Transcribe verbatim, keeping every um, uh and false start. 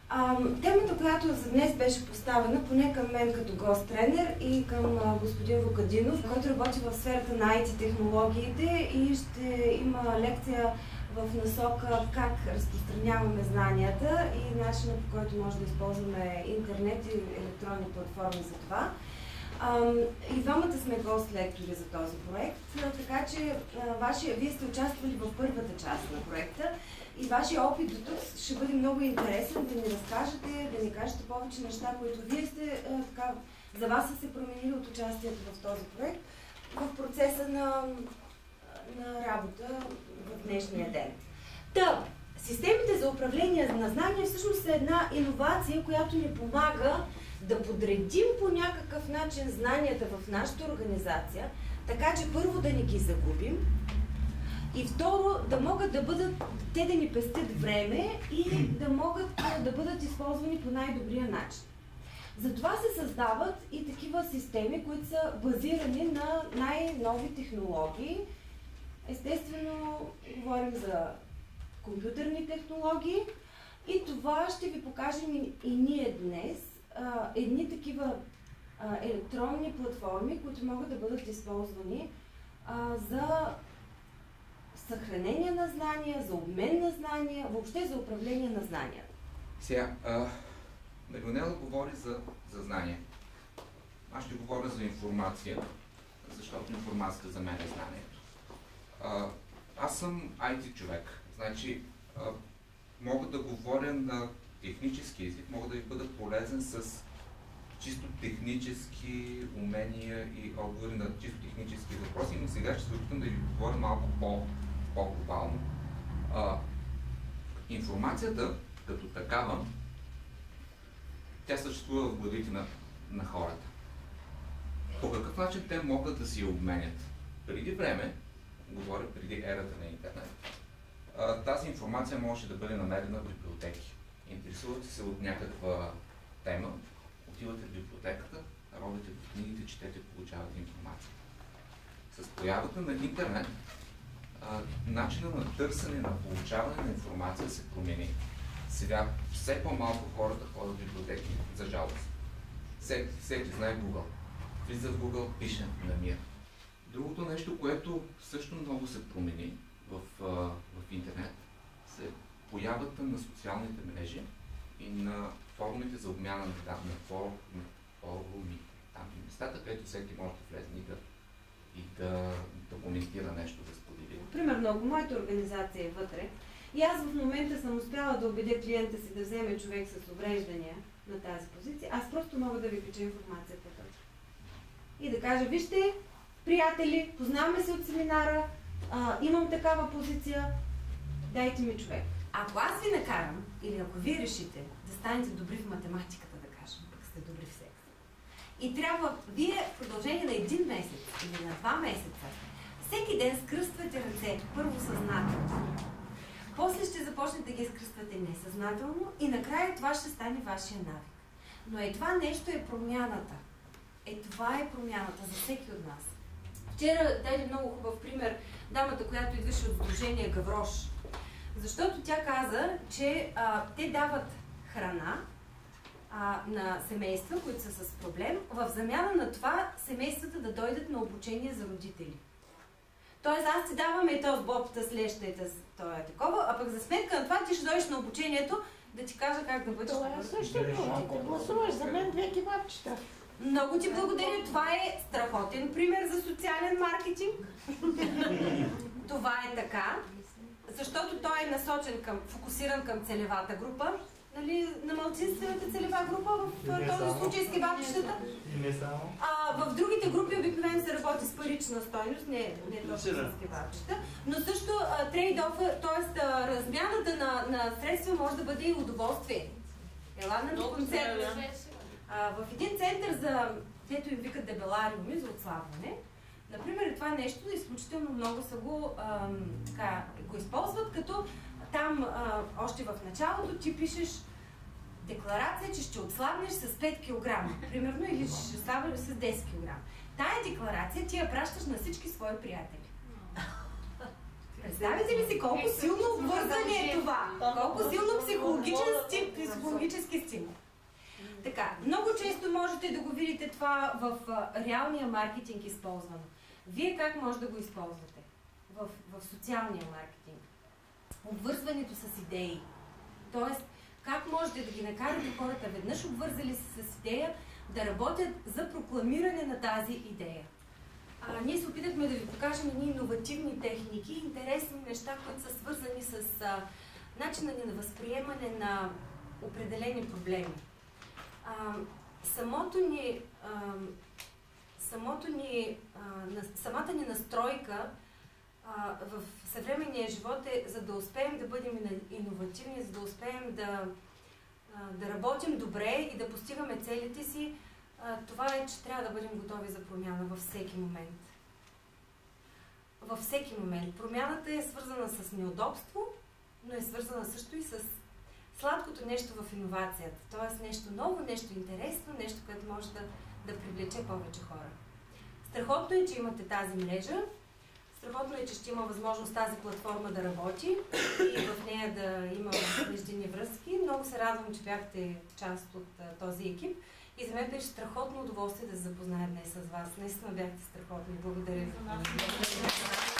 А, темата, която за днес беше поставена, поне към мен като гост-тренер и към а, господин Вукадинов, който работи в сферата на ай ти технологиите и ще има лекция в насока как разпространяваме знанията и начина, по който може да използваме интернет и електронни платформи за това. Um, и двамата сме гост-лектори за този проект, така че uh, вашия, вие сте участвали в първата част на проекта и вашия опит до тук ще бъде много интересен да ни разкажете, да ни кажете повече неща, които вие сте, uh, така, за вас са се променили от участието в този проект в процеса на, на работа в днешния ден. Та, системите за управление на знания всъщност са една иновация, която ни помага да подредим по някакъв начин знанията в нашата организация, така че първо да не ги загубим и второ да могат да бъдат, те да ни пестят време и да могат да бъдат използвани по най-добрия начин. Затова се създават и такива системи, които са базирани на най-нови технологии. Естествено, говорим за компютърни технологии и това ще ви покажем и, и ние днес. Uh, едни такива uh, електронни платформи, които могат да бъдат използвани uh, за съхранение на знания, за обмен на знания, въобще за управление на знания. Сега, Марионела говори за, за знания. Аз ще говоря за информация, защото информацията за мен е знанието. Uh, аз съм ай ти човек, значи uh, мога да говоря на технически език, мога да ви бъда полезен с чисто технически умения и отговори на чисто технически въпроси, но сега ще се опитам да ви говоря малко по-глобално. По информацията като такава, тя съществува в главите на, на хората. По какъв начин те могат да си я обменят? Преди време, говоря преди ерата на интернет, тази информация може да бъде намерена в библиотеки. Интересувате се от някаква тема, отивате в библиотеката, робите в книгите, четете, получавате информация. С появата на интернет, а, начина на търсене, на получаване на информация се промени. Сега все по-малко хората ходят в библиотеки, за жалост. Всеки, всеки знае Google. Влиза в Google, пише, намира. Другото нещо, което също много се промени в, а, в интернет, се появата на социалните мрежи и на форумите за обмяна на данни, на форуми, форуми, там и местата, където всеки може да влезе и да, и да, да коментира нещо, да сподели. Примерно, ако моята организация е вътре и аз в момента съм успяла да убедя клиента си да вземе човек с увреждания на тази позиция, аз просто мога да ви кача информацията точно. И да кажа, вижте, приятели, познаваме се от семинара, а, имам такава позиция, дайте ми човек. Ако аз ви накарам, или ако вие решите да станете добри в математиката, да кажем, пък сте добри в секса, и трябва вие в продължение на един месец или на два месеца, всеки ден скръствате ръце, първо съзнателно, после ще започнете да ги скръствате несъзнателно и накрая това ще стане вашия навик. Но е това нещо е промяната. Е това е промяната за всеки от нас. Вчера даде много хубав пример дамата, която идваше от Сдружение Гаврош. Защото тя каза, че а, те дават храна а, на семейства, които са с проблем, в замяна на това семействата да дойдат на обучение за родители. Тоест аз ти даваме и този бобта с леща и това е такова, а пък за сметка на това ти ще дойдеш на обучението да ти кажа как да бъдеш. Това е също. Гласуваш за мен две кебабчета. Много ти благодаря. Това е страхотен пример за социален маркетинг. Това е така. Защото той е насочен към, фокусиран към целевата група, нали, на малцинствената целева група, в този случай с кебабчетата. Не само. А в другите групи обикновено се работи с парична стойност, не, не точно с кебабчета, но също трейд-оф, т.е. размяната на, на средства може да бъде и удоволствие. Ела на концерт. В един център за, дето им викат дебелариуми за отслабване, например, това нещо изключително много са го, а, така, го използват, като там а, още в началото ти пишеш декларация, че ще отслабнеш с пет килограма, примерно, или ще отслабнеш с десет килограма. Тая декларация ти я пращаш на всички свои приятели. Представете ли си колко силно обвързане е това? Колко силно психологически, психологически стимул. Така, много често можете да го видите това в а, реалния маркетинг използвано. Вие как може да го използвате? В, в социалния маркетинг. Обвързването с идеи. Тоест, как можете да ги накарате хората, веднъж обвързали се с идея, да работят за прокламиране на тази идея. А, ние се опитахме да ви покажем едни иновативни техники, интересни неща, които са свързани с а, начина ни на възприемане на определени проблеми. А, самото ни, а, самото ни, а, на, самата ни настройка а, в съвременния живот е, за да успеем да бъдем иновативни, за да успеем да, а, да работим добре и да постигаме целите си, а, това е, че трябва да бъдем готови за промяна във всеки момент. Във всеки момент. Промяната е свързана с неудобство, но е свързана също и с сладкото нещо в иновацията. Т.е. нещо ново, нещо интересно, нещо, което може да, да привлече повече хора. Страхотно е, че имате тази мрежа. Страхотно е, че ще има възможност тази платформа да работи и в нея да има междинни връзки. Много се радвам, че бяхте част от а, този екип. И за мен беше страхотно удоволствие да се запозная днес с вас. Наистина бяхте страхотни. Благодаря ви.